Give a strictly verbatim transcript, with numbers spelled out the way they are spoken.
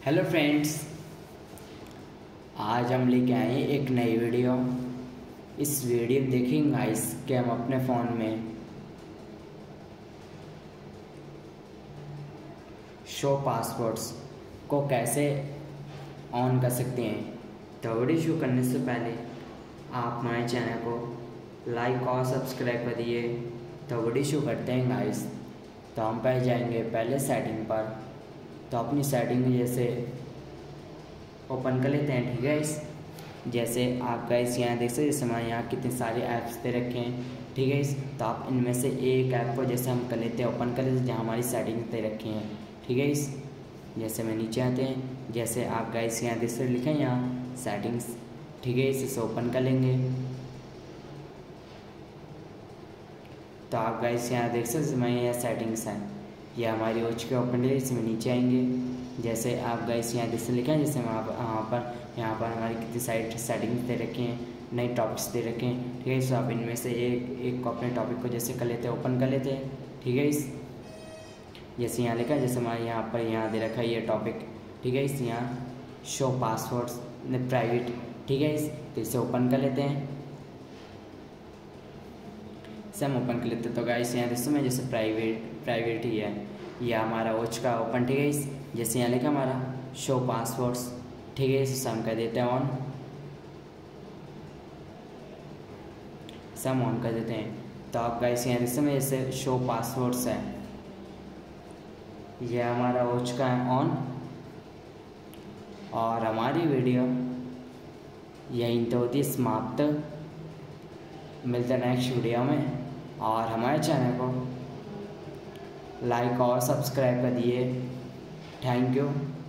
Hello friends, आज हम लेके आए हैं एक नई वीडियो। इस वीडियो में देखेंगे गाइस कि हम अपने फ़ोन में शो पासवर्ड्स को कैसे ऑन कर सकते हैं। तो वीडियो शुरू करने से पहले आप हमारे चैनल को लाइक और सब्सक्राइब कर दिए। तो वीडियो शुरू करते हैं गाइस। तो हम पहले जाएंगे पहले सेटिंग पर। तो अपनी सेटिंग जैसे ओपन कर लेते हैं, ठीक है। इस जैसे आप गाइस यहाँ देख सकते, जैसे हमारे यहाँ कितने सारे ऐप्स दे रखे हैं, ठीक है। इस तो आप इनमें से एक ऐप को जैसे हम कर लेते हैं, ओपन कर लेते हैं जहाँ हमारी सेटिंग दे रखी हैं, ठीक है। इस जैसे मैं नीचे आते हैं, जैसे आप गाइस यहाँ देख सकते लिखे हैं यहाँ सेटिंग्स, ठीक है। इसे ओपन कर लेंगे तो आप गाइस यहाँ देख सकते मैं यहाँ सेटिंग्स हैं, ये हमारी वॉच के ओपन है। इसमें नीचे आएंगे, जैसे आप गाइस यहाँ जैसे लिखा है, जैसे वहाँ पर यहाँ पर यहाँ पर हमारी कितनी सारी सेटिंग्स दे रखी हैं, नए टॉपिक्स दे रखे हैं, ठीक है। सो आप इनमें से एक एक को अपने टॉपिक को जैसे कर लेते हैं, ओपन कर लेते हैं, ठीक है। इस जैसे यहाँ लिखा है, जैसे हमारे यहाँ पर यहाँ दे रखा है ये टॉपिक, ठीक है। इस यहाँ शो पासवर्ड्स प्राइवेट, ठीक है। इस तो इसे ओपन कर लेते हैं, इसे हम ओपन कर लेते हैं। तो गाइस यहाँ देखो मैं जैसे प्राइवेट प्राइवेट ही है, यह हमारा वॉच का ओपन, ठीक है। इस जैसे यहाँ लिखा हमारा शो पासवर्ड्स, ठीक है। इसे हम कर देते हैं ऑन, इसे हम ऑन कर देते हैं। तो आप गाइस यहाँ देखो मैं जैसे शो पासवर्ड्स है, यह हमारा वॉच का है ऑन। और हमारी वीडियो यहीं तो होती है समाप्त। मिलते हैं नेक्स्ट वीडियो में, और हमारे चैनल को लाइक और सब्सक्राइब कर दिए। Thank you.